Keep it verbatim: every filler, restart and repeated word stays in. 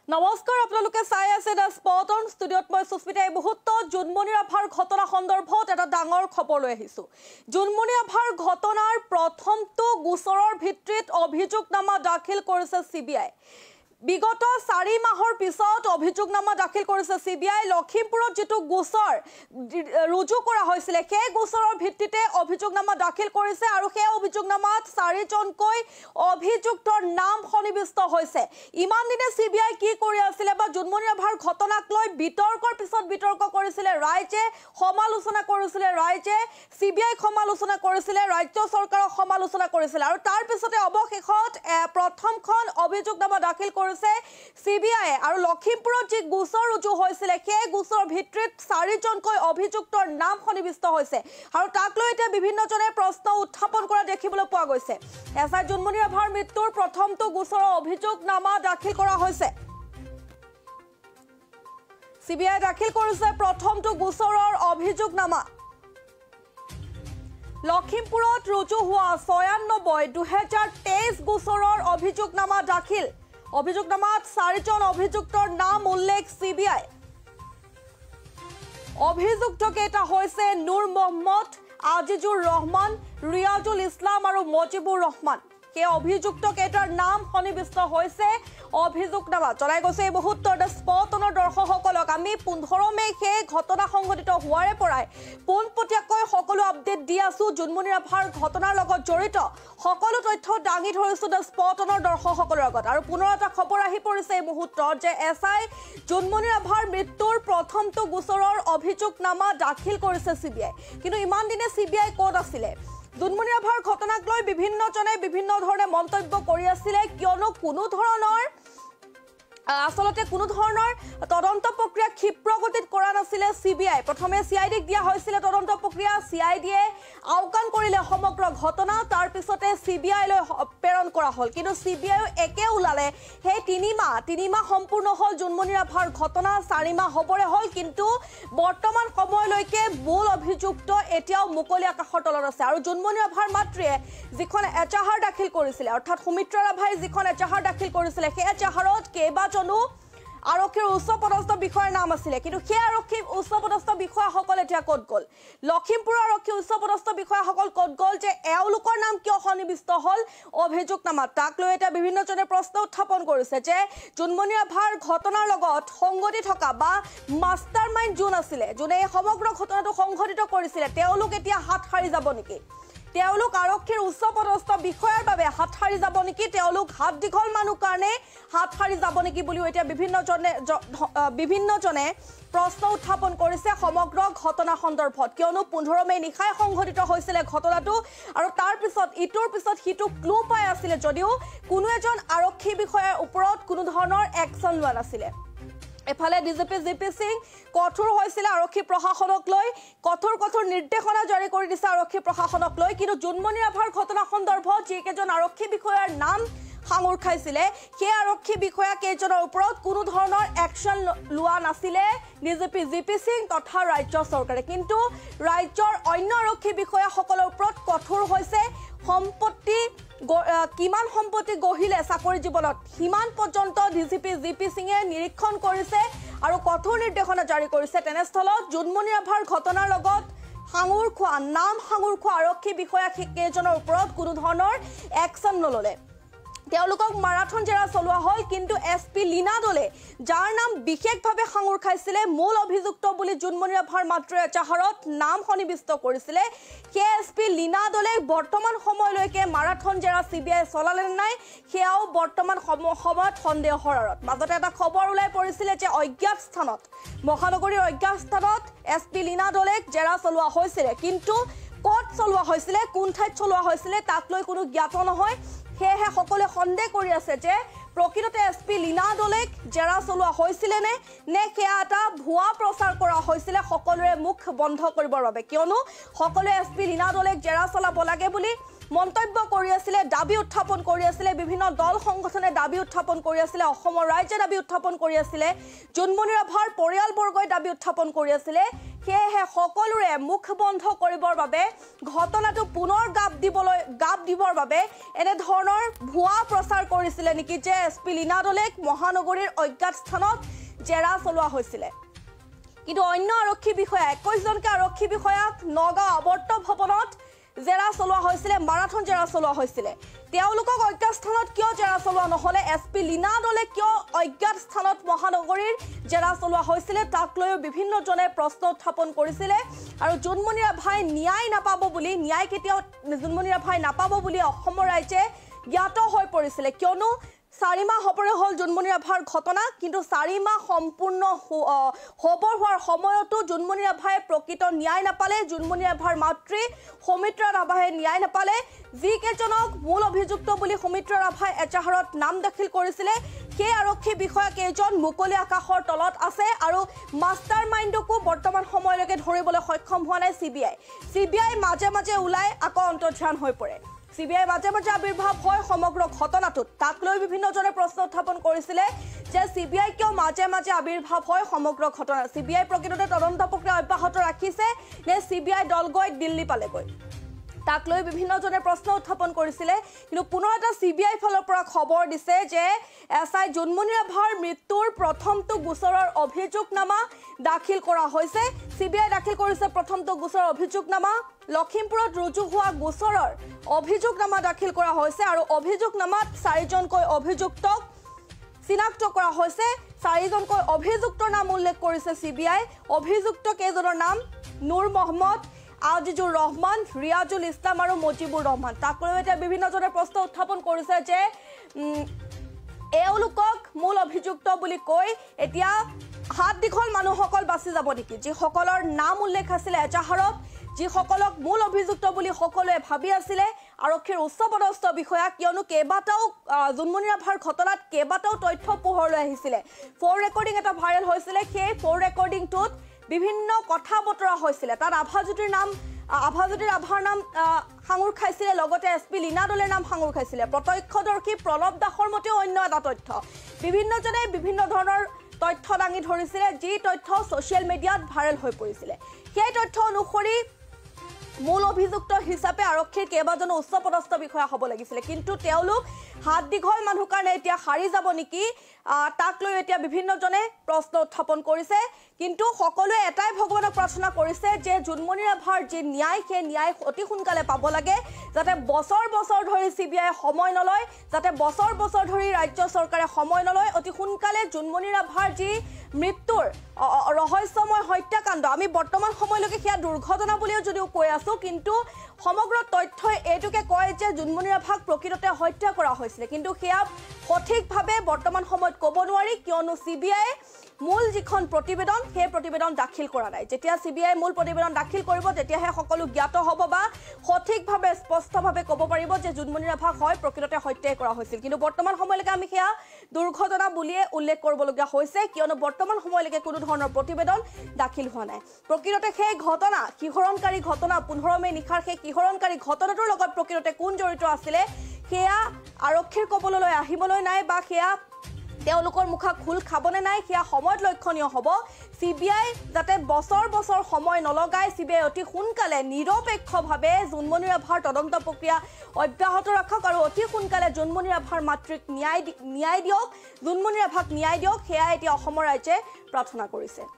নমস্কাৰ আপোনালোকে চাই আছে দা স্পট অন ষ্টুডিঅ'ত মই সুস্মিতা এই মুহূৰ্ত জুনমণি ৰাভাৰ ঘটনা সন্দৰ্ভত এটা ডাঙৰ খবৰ লৈ আহিছো জুনমণি ৰাভাৰ ঘটনাৰ প্ৰথমটো গোচৰৰ ভিত্তিত অভিযোগনামা দাখিল কৰিছে সিবিআই বিগত চাৰি মাহৰ পিছত অভিযোগনামা দাখিল কৰিছে সিবিআই লখিমপুৰত যেটো গোচৰ ৰুজু কৰা হৈছিল সেই গোচৰৰ ভিত্তিতে অভিযোগনামা দাখিল কৰিছে আৰু সেই অভিযোগনামাত চাৰিজনকৈ অভিযুক্তৰ নাম সন্নিবিষ্ট হৈছে ইমান দিনে সিবিআই কি কৰি আছিল বা জুনমণি ৰাভাৰ ঘটনাক লৈ বিতৰ্কৰ পিছত বিতৰ্ক কৰিছিল ৰাইজে সমালোচনা কৰিছিল ৰাইজে সিবিআই সমালোচনা কৰিছিল ৰাজ্য চৰকাৰক সমালোচনা কৰিছিল আৰু তাৰ পিছতে অৱশেষত প্ৰথমখন অভিযোগনামা দাখিল সিবিআই আৰু লখিমপুৰত যি গোচৰ ৰুজু হৈছিল সেই গোচৰ ভিত্তিত চাৰিজনকৈ অভিযুক্তৰ নাম সন্নিবিষ্ট হৈছে আৰু তাক লৈ এতিয়া বিভিন্নজনে প্ৰশ্ন উত্থাপন কৰা দেখিবলৈ পোৱা গৈছে এছআই জুনমণি ৰাভাৰ মৃত্যুৰ প্ৰথমটো গোচৰৰ অভিযোগনামা দাখিল কৰা হৈছে সিবিআই দাখিল কৰিছে প্ৰথমটো গোচৰৰ অভিযোগনামা লখিমপুৰত ৰুজু হোৱা ছয়ানব্বৈ দুহেজাৰ তেইছ গোচৰৰ অভিযোগনামা দাখিল অভিযোগনামাত চাৰিজন অভিযুক্তৰ নাম উল্লেখ সিবিআই অভিযুক্ত কেইটা হৈছে নুৰ মোহাম্মদ আজিজুৰ ৰহমান ৰিয়াজুল ইছলাম আৰু মজিবুৰ ৰহমান সেই অভিযুক্ত কেইটাৰ নাম সন্নিবিষ্ট হৈছে অভিযোগনামা চলাই গৈছে এই মুহূৰ্তত স্পটনৰ দৰ্শকসকলক আমি পোন্ধৰ মে সেই ঘটনা সংঘটিত হোৱাৰে পৰাই পোনপটীয়াকৈ সকলো আপডেট দি আছো জুনমণি ৰাভাৰ ঘটনাৰ লগত জড়িত সকলো তথ্য দাঙি ধৰিছো দা স্পটনৰ দৰ্শকসকলৰ আগত আৰু পুনৰ এটা খবৰ আহি পৰিছে এই মুহূৰ্তত যে এছআই জুনমণি ৰাভাৰ মৃত্যুৰ প্ৰথমটো গোচৰৰ অভিযোগনামা দাখিল কৰিছে সিবিআই কিন্তু ইমান দিনে সিবিআই ক'ত আছিলে জুনমণি ৰাভাৰ ঘটনাক লৈ বিভিন্নজনে বিভিন্ন ধৰণে মন্তব্য কৰি আছিল কিয়নো কোনো ধৰণৰ আসলতে কোনো ধৰণৰ তদন্ত প্ৰক্ৰিয়া ক্ষিপ্ৰগতিত কৰা নাছিল সিবিআই প্ৰথমে সিআইডিক দিয়া হৈছিল তদন্ত প্ৰক্ৰিয়া সিআইডিয়ে আওকাণ কৰিলে সমগ্ৰ ঘটনা তাৰ পিছতে সিবিআই লৈ প্ৰেৰণ কৰা হ'ল কিন্তু সিবিআই একে উলালে সেই তিনি মাহ তিনি মাহ সম্পূৰ্ণ হ'ল জুনমণি ৰাভাৰ ঘটনা চাৰি মাহ হ'বৰে হ'ল কিন্তু বৰ্তমান সময়লৈকে মূল অভিযুক্ত এতিয়াও মুকলি আকাশৰ তলত আছে আৰু জুনমণি ৰাভাৰ মাতৃয়ে যিখন এজাহাৰ দাখিল কৰিছিল অৰ্থাৎ সুমিত্ৰা ৰাভাই যিখন এজাহাৰ দাখিল কৰিছিল সেই এজাহাৰত কেইবা জনো আৰক্ষীৰ উচ্চপদস্থ বিষয়াৰ নাম আছিলে কিন্তু সেই আৰক্ষী উচ্চপদস্থ বিষয়াসকল এতিয়া ক'ত গ'ল লখিমপুৰৰ আৰক্ষী উচ্চপদস্থ বিষয়াসকল ক'ত গ'ল যে এওঁলোকৰ নাম কিয় সন্নিবিষ্ট হ'ল অভিযোগনামাত তাক লৈ এতিয়া বিভিন্নজনে প্ৰশ্ন উত্থাপন কৰিছে যে জুনমণি ৰাভাৰ ঘটনাৰ লগত সংগতি থকা বা মাষ্টাৰ মাইণ্ড যোন আছিলে যোনে সমগ্ৰ ঘটনাটো সংঘটিত কৰিছিলে তেওঁলোক এতিয়া হাত সাৰি যাব নেকি তেওঁলোক আৰক্ষীৰ উচ্চপদস্থ বিষয়াৰ বাবে হাত সাৰি যাব নেকি তেওঁলোক হাত দীঘল মানুহ কাৰণে হাত সাৰি যাব নেকি বুলি এতিয়া বিভিন্নজনে বিভিন্নজনে প্ৰশ্ন উত্থাপন কৰিছে সমগ্ৰ ঘটনা সন্দৰ্ভত কিয়নো পোন্ধৰ মে নিশাই সংঘটিত হৈছিল ঘটনাটো আৰু তাৰ পিছত ইটোৰ পিছত সিটো ক্লু পাই আছিল যদিও কোনো এজন আৰক্ষী বিষয়াৰ ওপৰত কোনো ধৰণৰ একচন লোৱা নাছিলে এফালে ডিজিপি জিপি সিং কঠোৰ হৈছিল আৰক্ষী প্ৰশাসনক লৈ কঠোৰ কঠোৰ নিৰ্দেশনা জাৰি কৰি দিছে আৰক্ষী প্ৰশাসনক লৈ কিন্তু জুনমণি ৰাভাৰ ঘটনা সন্দৰ্ভত যিকেইজন আৰক্ষী বিষয়াৰ নাম সাঙুৰ খাইছিলে সেই আৰক্ষী বিষয়া কেইজনৰ ওপৰত কোনো ধৰণৰ একচন লোৱা নাছিলে ডিজিপি জিপি সিং তথা ৰাজ্য চৰকাৰে কিন্তু ৰাজ্যৰ অন্য আৰক্ষী বিষয়াসকলৰ ওপৰত কঠোৰ হৈছে সম্পত্তি কিমান সম্পত্তি গঢ়িলে চাকৰি জীৱনত সিমান পৰ্যন্ত ডিজিপি জিপি সিঙে নিৰীক্ষণ কৰিছে আৰু কঠোৰ নিৰ্দেশনা জাৰি কৰিছে তেনেস্থলত জুনমণি ৰাভাৰ ঘটনাৰ লগত সাঙুৰ খোৱা নাম সাঙুৰ খোৱা আৰক্ষী বিষয়া কেইজনৰ ওপৰত কোনো ধৰণৰ একচন নললে তেওঁলোকক মাৰাথন জেৰা চলোৱা হ'ল কিন্তু এছ পি লীনা দলে যাৰ নাম বিশেষভাৱে সাঙুৰ খাইছিলে মূল অভিযুক্ত বুলি জুনমণি ৰাভাৰ মাতৃৰ এজাহাৰত নাম সন্নিবিষ্ট কৰিছিলে সেই এছ পি লীনা দলে বৰ্তমান সময়লৈকে মাৰাথন জেৰা চিবিআই চলালে নাই সেয়াও বৰ্তমান সময়ত সন্দেহৰ আঁৰত মাজতে এটা খবৰ ওলাই পৰিছিলে যে অজ্ঞাত স্থানত মহানগৰীৰ অজ্ঞাত স্থানত এছ পি লীনা দলেক জেৰা চলোৱা হৈছিলে কিন্তু ক'ত চলোৱা হৈছিলে কোন ঠাইত চলোৱা হৈছিলে তাক লৈ কোনো জ্ঞাত নহয় সেয়েহে সকলোৱে সন্দেহ কৰি আছে যে প্ৰকৃততে এছ পি লীনা দলেক জেৰা চলোৱা হৈছিলে নে নে সেয়া এটা ভুৱা প্ৰচাৰ কৰা হৈছিলে সকলোৰে মুখ বন্ধ কৰিবৰ বাবে কিয়নো সকলোৱে এছ পি লীনা দলেক জেৰা চলাব লাগে বুলি মন্তব্য কৰি আছিলে দাবী উত্থাপন কৰি আছিলে বিভিন্ন দল সংগঠনে দাবী উত্থাপন কৰি আছিলে অসমৰ ৰাজ্যে দাবী উত্থাপন কৰি আছিলে জুনমণি ৰাভাৰ পৰিয়ালবৰ্গই দাবী উত্থাপন কৰি আছিলে সেয়েহে সকলোৰে মুখ বন্ধ কৰিবৰ বাবে ঘটনাটো পুনৰ গাপ দিবলৈ গাপ দিবৰ বাবে এনে ধৰণৰ ভুৱা প্ৰচাৰ কৰিছিলে নেকি যে এছ পি লীনা দলেক মহানগৰীৰ অজ্ঞাত স্থানত জেৰা চলোৱা হৈছিলে কিন্তু অন্য আৰক্ষী বিষয়া একৈশ জনকে আৰক্ষী বিষয়াক নগাঁও আৱৰ্ত ভৱনত জেৰা চলোৱা হৈছিলে মাৰাথন জেৰা চলোৱা হৈছিলে তেওঁলোকক অজ্ঞাত স্থানত কিয় জেৰা চলোৱা নহলে এছ পি লীনা দলে কিয় অজ্ঞাত স্থানত মহানগৰীৰ জেৰা চলোৱা হৈছিলে তাক লৈ বিভিন্নজনে প্ৰশ্ন উত্থাপন কৰিছিলে আৰু জোনমণি ৰাভাই ন্যায় নাপাব বুলি ন্যায় কেতিয়াও জোনমণি ৰাভাই নাপাব বুলি অসমৰ ৰাইজে জ্ঞাত হৈ পৰিছিলে কিয়নো চাৰি মাহ হ'বৰে হ'ল জোনমণি ৰাভাৰ ঘটনা কিন্তু চাৰি মাহ সম্পূৰ্ণ হ'ব হোৱাৰ সময়তো জোনমণি ৰাভাই প্ৰকৃত ন্যায় নাপালে জোনমণি ৰাভাৰ মাতৃ সৌমিত্ৰা ৰাভাই ন্যায় নাপালে যিকেইজনক মূল অভিযুক্ত বুলি সৌমিত্ৰা ৰাভাই এজাহাৰত নাম দাখিল কৰিছিলে সেই আৰক্ষী বিষয়া কেইজন মুকলি আকাশৰ তলত আছে আৰু মাষ্টাৰ মাইণ্ডকো বৰ্তমান সময়লৈকে ধৰিবলৈ সক্ষম হোৱা নাই চিবিআই চিবিআই মাজে মাজে ওলাই আকৌ অন্তৰ্ধান হৈ পৰে চিবিআই মাজে মাজে আবিৰ্ভাৱ হয় সমগ্ৰ ঘটনাটোত তাক লৈ বিভিন্নজনে প্ৰশ্ন উত্থাপন কৰিছিলে যে চিবিআই কিয় মাজে মাজে আবিৰ্ভাৱ হয় সমগ্ৰ ঘটনা চিবিআই প্ৰকৃততে তদন্ত প্ৰক্ৰিয়া অব্যাহত ৰাখিছে নে চিবিআই দল গৈ দিল্লী পালেগৈ তাক লৈ বিভিন্নজনে প্ৰশ্ন উত্থাপন কৰিছিলে কিন্তু পুনৰ এটা চিবিআই ফালৰ পৰা খবৰ দিছে যে এছআই জোনমণি ৰাভাৰ মৃত্যুৰ প্ৰথমটো গোচৰৰ অভিযোগনামা দাখিল কৰা হৈছে চিবিআই দাখিল কৰিছে প্ৰথমটো গোচৰৰ অভিযোগনামা লখিমপুৰত ৰুজু হোৱা গোচৰৰ অভিযোগনামা দাখিল কৰা হৈছে আৰু অভিযোগনামাত চাৰিজনকৈ অভিযুক্তক চিনাক্ত কৰা হৈছে চাৰিজনকৈ অভিযুক্তৰ নাম উল্লেখ কৰিছে চিবিআই অভিযুক্ত কেইজনৰ নাম নুৰ মহম্মদ আজিজুৰ ৰহমান ৰিয়াজুল ইছলাম আৰু মজিবুৰ ৰহমান তাক লৈ এতিয়া বিভিন্নজনে প্ৰশ্ন উত্থাপন কৰিছে যে এওঁলোকক মূল অভিযুক্ত বুলি কৈ এতিয়া হাত দীঘল মানুহসকল বাছি যাব নেকি যিসকলৰ নাম উল্লেখ আছিলে এজাহাৰত যিসকলক মূল অভিযুক্ত বুলি সকলোৱে ভাবি আছিলে আৰক্ষীৰ উচ্চপদস্থ বিষয়া কিয়নো কেইবাটাও জোনমণি ৰাভাৰ ঘটনাত কেইবাটাও তথ্য পোহৰলৈ আহিছিলে ফোন ৰেকৰ্ডিং এটা ভাইৰেল হৈছিলে সেই ফোন ৰেকৰ্ডিংটোত বিভিন্ন কথা বতৰা হৈছিলে তাত আভাজ্যোতিৰ নাম আভাজ্যোতিৰ ৰাভাৰ নাম সাঙুৰ খাইছিলে লগতে এছ পি লীনা দলেৰ নাম সাঙুৰ খাইছিলে প্ৰত্যক্ষদৰ্শী প্ৰণৱ দাসৰ মতেও অন্য এটা তথ্য বিভিন্নজনে বিভিন্ন ধৰণৰ তথ্য দাঙি ধৰিছিলে যি তথ্য ছ'চিয়েল মিডিয়াত ভাইৰেল হৈ পৰিছিলে সেই তথ্য অনুসৰি মূল অভিযুক্ত হিচাপে আৰক্ষীৰ কেইবাজনো উচ্চপদস্থ বিষয়া হ'ব লাগিছিলে কিন্তু তেওঁলোক হাত দীঘল মানুহ কাৰণে এতিয়া হাৰি যাব নেকি তাক লৈ এতিয়া বিভিন্নজনে প্ৰশ্ন উত্থাপন কৰিছে কিন্তু সকলোৱে এটাই ভগৱানক প্ৰাৰ্থনা কৰিছে যে জোনমণি ৰাভাৰ যি ন্যায় সেই ন্যায় অতি সোনকালে পাব লাগে যাতে বছৰ বছৰ ধৰি চিবিআই সময় নলয় যাতে বছৰ বছৰ ধৰি ৰাজ্য চৰকাৰে সময় নলয় অতি সোনকালে জোনমণি ৰাভাৰ যি মৃত্যুৰ ৰহস্যময় হত্যাকাণ্ড আমি বৰ্তমান সময়লৈকে সেয়া দুৰ্ঘটনা বুলিও যদিও কৈ আছো কিন্তু সমগ্ৰ তথ্যই এইটোকে কয় যে জোনমণি ৰাভাক প্ৰকৃততে হত্যা কৰা হৈছিলে কিন্তু সেয়া সঠিকভাৱে বৰ্তমান সময়ত ক'ব নোৱাৰি কিয়নো চিবিআই মূল যিখন প্ৰতিবেদন সেই প্ৰতিবেদন দাখিল কৰা নাই যেতিয়া চিবিআই মূল প্ৰতিবেদন দাখিল কৰিব তেতিয়াহে সকলো জ্ঞাত হ'ব বা সঠিকভাৱে স্পষ্টভাৱে ক'ব পাৰিব যে জোনমণি ৰাভাক হয় প্ৰকৃততে হত্যাই কৰা হৈছিল কিন্তু বৰ্তমান সময়লৈকে আমি সেয়া দুৰ্ঘটনা বুলিয়ে উল্লেখ কৰিবলগীয়া হৈছে কিয়নো বৰ্তমান সময়লৈকে কোনো ধৰণৰ প্ৰতিবেদন দাখিল হোৱা নাই প্ৰকৃততে সেই ঘটনা শিহৰণকাৰী ঘটনা পোন্ধৰ মে নিশাৰ সেই শিহৰণকাৰী ঘটনাটোৰ লগত প্ৰকৃততে কোন জড়িত আছিলে সেয়া আৰক্ষীৰ কবললৈ আহিবলৈ নাই বা সেয়া তেওঁলোকৰ মুখা খোল খাবনে নাই সেয়া সময়ত লক্ষণীয় হ'ব চিবিআই যাতে বছৰ বছৰ সময় নলগাই চিবিআই অতি সোনকালে নিৰপেক্ষভাৱে জোনমণি ৰাভাৰ তদন্ত প্ৰক্ৰিয়া অব্যাহত ৰাখক আৰু অতি সোনকালে জোনমণি ৰাভাৰ মাতৃক ন্যায় ন্যায় দিয়ক জোনমণি ৰাভাক ন্যায় দিয়ক সেয়া এতিয়া অসমৰ ৰাইজে প্ৰাৰ্থনা কৰিছে